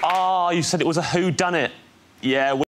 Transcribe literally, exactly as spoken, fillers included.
Ah, you said it was a whodunit. Yeah.